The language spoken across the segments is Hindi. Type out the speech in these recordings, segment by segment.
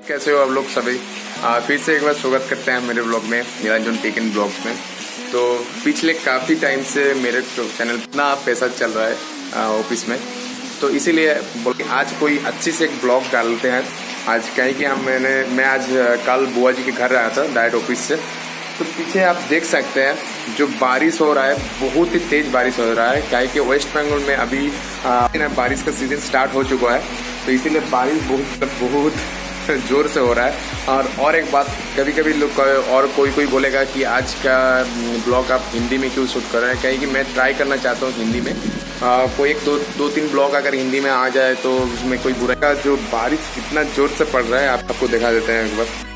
कैसे हो आप लोग सभी। फिर से एक बार स्वागत करते हैं मेरे ब्लॉग में, निरंजन टेक इन ब्लॉग्स में। तो पिछले काफ़ी टाइम से मेरे चैनल इतना पैसा चल रहा है ऑफिस में, तो इसीलिए आज कोई अच्छी से एक ब्लॉग डालते हैं। आज कहीं कि मैं आज कल बुआ जी के घर आया था डायरेक्ट ऑफिस से। तो पीछे आप देख सकते हैं जो बारिश हो रहा है, बहुत ही तेज बारिश हो रहा है। क्या कि वेस्ट बंगाल में अभी बारिश का सीजन स्टार्ट हो चुका है, तो इसीलिए बारिश बहुत जोर से हो रहा है। और एक बात, कभी कभी लोग और कोई बोलेगा कि आज का ब्लॉग आप हिंदी में क्यों शूट कर रहे हैं। कहीं कि मैं ट्राई करना चाहता हूँ हिंदी में कोई एक दो तीन ब्लॉग अगर हिंदी में आ जाए तो उसमें कोई बुरा का। जो बारिश कितना जोर से पड़ रहा है आपको दिखा देते हैं एक बार।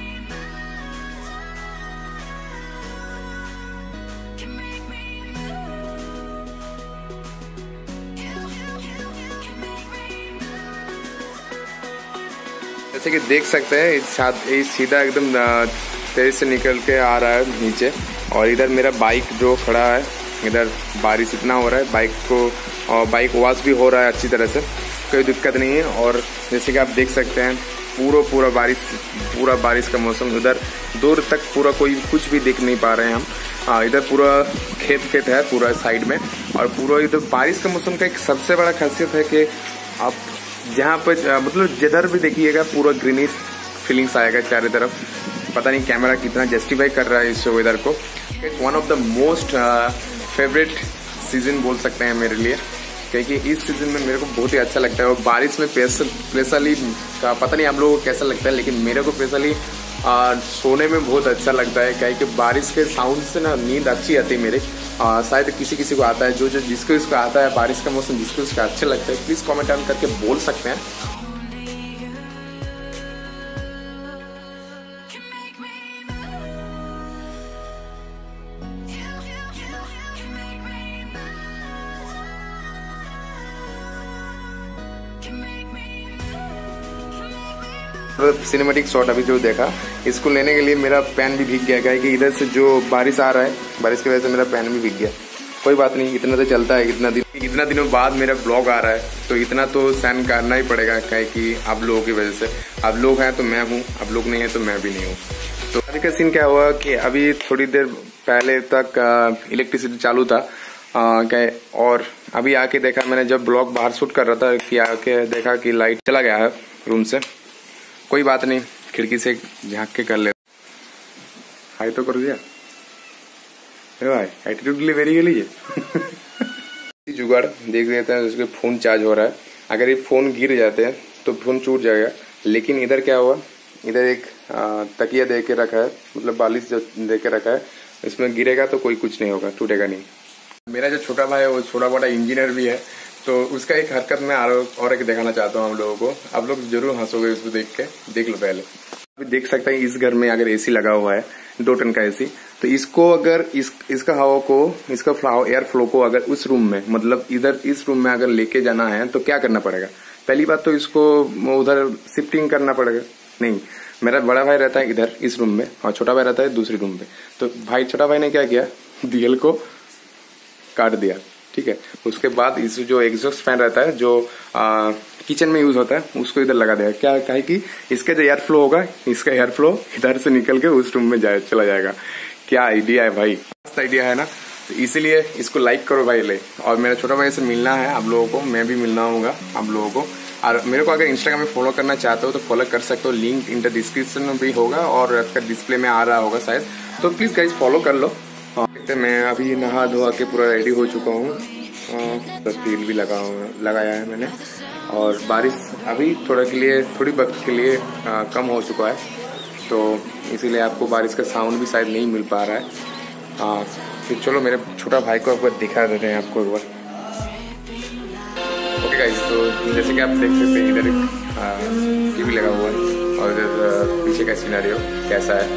जैसे कि देख सकते हैं इस सीधा एकदम तेज से निकल के आ रहा है नीचे। और इधर मेरा बाइक जो खड़ा है, इधर बारिश इतना हो रहा है, बाइक वॉश भी हो रहा है अच्छी तरह से, कोई दिक्कत नहीं है। और जैसे कि आप देख सकते हैं पूरा बारिश का मौसम। उधर दूर तक पूरा कोई कुछ भी देख नहीं पा रहे हैं हम। इधर पूरा खेत है पूरा साइड में। और पूरा इधर बारिश का मौसम का एक सबसे बड़ा खासियत है कि आप जहाँ पर मतलब जिधर भी देखिएगा पूरा ग्रीनिश फीलिंग्स आएगा चारों तरफ। पता नहीं कैमरा कितना जस्टिफाई कर रहा है इस वेदर को। One of the most favourite season बोल सकते हैं मेरे लिए, क्योंकि इस सीजन में मेरे को बहुत ही अच्छा लगता है। और बारिश में स्पेशली का पता नहीं आप लोगों को कैसा लगता है, लेकिन मेरे को स्पेशली सोने में बहुत अच्छा लगता है। क्या कि बारिश के साउंड से ना नींद अच्छी आती है मेरी। शायद किसी को आता है, जो जिसको आता है बारिश का मौसम, जिसको उसका अच्छा लगता है, प्लीज कमेंट डाउन करके बोल सकते हैं। सिनेमैटिक शॉट अभी जो देखा, इसको लेने के लिए मेरा पेन भी भीग गया। क्या कि इधर से जो बारिश आ रहा है, बारिश की वजह से मेरा पेन भी भीग गया। कोई बात नहीं, इतना तो चलता है। इतना दिनों बाद मेरा ब्लॉग आ रहा है, तो इतना तो सहन करना ही पड़ेगा। क्या कि आप लोगों की वजह से, आप लोग हैं तो मैं हूँ, आप लोग नहीं है तो मैं भी नहीं हूँ। तो अभी का सीन क्या हुआ कि अभी थोड़ी देर पहले तक इलेक्ट्रिसिटी चालू था और अभी आके देखा मैंने, जब ब्लॉग बाहर शूट कर रहा था कि आके देखा कि लाइट चला गया है रूम से। कोई बात नहीं, खिड़की से झांक के कर ले। हाई तो कर दिया भाई, एटीट्यूड डिलीवरी के लिए जुगाड़ देख लेते हैं। उसके फोन चार्ज हो रहा है, अगर ये फोन गिर जाते हैं तो फोन टूट जाएगा। लेकिन इधर क्या हुआ, इधर एक तकिया दे के रखा है, मतलब बालिश जो दे के रखा है, इसमें गिरेगा तो कोई कुछ नहीं होगा, टूटेगा नहीं। मेरा जो छोटा भाई है वो छोटा बड़ा इंजीनियर भी है, तो उसका एक हरकत मैं और एक दिखाना चाहता हूँ हम लोगों को। आप लोग जरूर हंसोगे इसको देख के, देख लो पहले। अभी देख सकते हैं इस घर में अगर एसी लगा हुआ है, 2 टन का एसी, तो इसको अगर इसका हवा को, इसका एयर फ्लो को अगर उस रूम में, मतलब इधर इस रूम में अगर लेके जाना है तो क्या करना पड़ेगा। पहली बात तो इसको उधर शिफ्टिंग करना पड़ेगा। नहीं, मेरा बड़ा भाई रहता है इधर इस रूम में और छोटा भाई रहता है दूसरी रूम में। तो छोटा भाई ने क्या किया, डीएल को काट दिया, ठीक है। उसके बाद इस जो एग्जॉस्ट फैन रहता है जो किचन में यूज होता है, उसको इधर लगा दिया। क्या कहे कि इसका जो एयर फ्लो होगा, इसका एयर फ्लो इधर से निकल के उस रूम में चला जाएगा। क्या आइडिया है भाई, मस्त आइडिया है ना। तो इसीलिए इसको लाइक करो भाई ले। और मेरा छोटा भाई से मिलना है आप लोगों को, मैं भी मिलना होगा आप लोगों को। और मेरे को अगर इंस्टाग्राम में फॉलो करना चाहते हो तो फॉलो कर सकते हो, लिंक इन द डिस्क्रिप्शन में भी होगा और आपका डिस्प्ले में आ रहा होगा शायद, तो प्लीज गाइस फॉलो कर लो। मैं अभी नहा धोआ के पूरा रेडी हो चुका हूँ, तेल भी लगाया है मैंने। और बारिश अभी थोड़ी वक्त के लिए कम हो चुका है, तो इसीलिए आपको बारिश का साउंड भी शायद नहीं मिल पा रहा है। फिर चलो मेरे छोटा भाई को आपको दिखा देते हैं आपको एक बार। ओके गाइस, तो जैसे कि आप देख सकते हैं इधर एक टीवी लगा हुआ है और इधर पीछे का सिनेरियो कैसा है।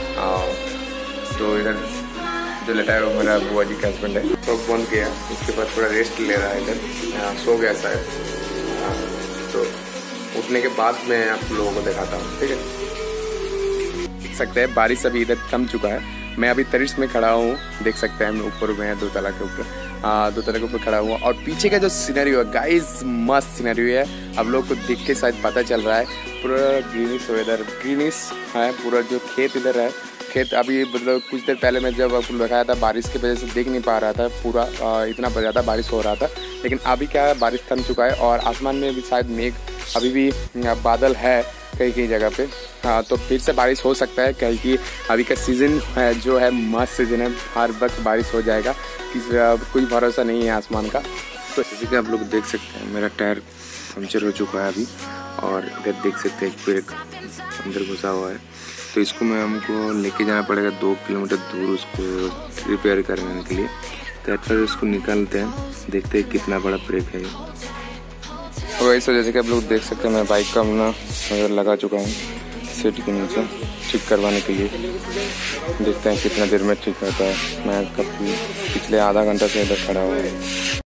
तो इधर जो लेटा है वो मेरा बुआ जी का हस्बैंड है, तो बंद किया, उसके बाद थोड़ा रेस्ट ले रहा है, इधर सो गया शायद। तो उठने के बाद मैं आप लोगों को दिखाता हूँ, ठीक है। देख सकते हैं बारिश अभी इधर थम चुका है मैं अभी तरिश में खड़ा हूँ, देख सकते हैं हम ऊपर में 2 तला के ऊपर, 2 तला के ऊपर खड़ा हुआ। और पीछे का जो सिनेरियो है गाइस, मस्त सिनेरियो है। आप लोग को देख के शायद पता चल रहा है, पूरा ग्रीनिश वेदर, ग्रीनिश है पूरा। जो खेत इधर है, खेत अभी मतलब कुछ देर पहले मैं जब आपको दिखाया था, बारिश की वजह से देख नहीं पा रहा था पूरा, इतना ज़्यादा बारिश हो रहा था। लेकिन अभी क्या है, बारिश थम चुका है और आसमान में भी शायद मेघ, अभी भी बादल है कई कई जगह पे। तो फिर से बारिश हो सकता है, कहीं कि अभी का सीज़न है जो है मस्त सीज़न है, हर वक्त बारिश हो जाएगा, कोई भरोसा नहीं है आसमान का। तो जैसे कि आप लोग देख सकते हैं, मेरा टायर पंचर हो चुका है अभी, और इधर देख सकते हैं एक ब्रेक अंदर घुसा हुआ है। तो इसको हमको लेके जाना पड़ेगा 2 किलोमीटर दूर उसको रिपेयर करने के लिए। तो फिर इसको निकालते हैं, देखते हैं कितना बड़ा ब्रेक है। तो वैसे जैसे कि आप लोग देख सकते हैं, मैं बाइक का अपना लगा चुका हूँ सीट के नीचे ठीक करवाने के लिए। देखते हैं कितना देर में ठीक होता है। मैं पिछले आधा घंटा से इधर खड़ा हुआ हूँ।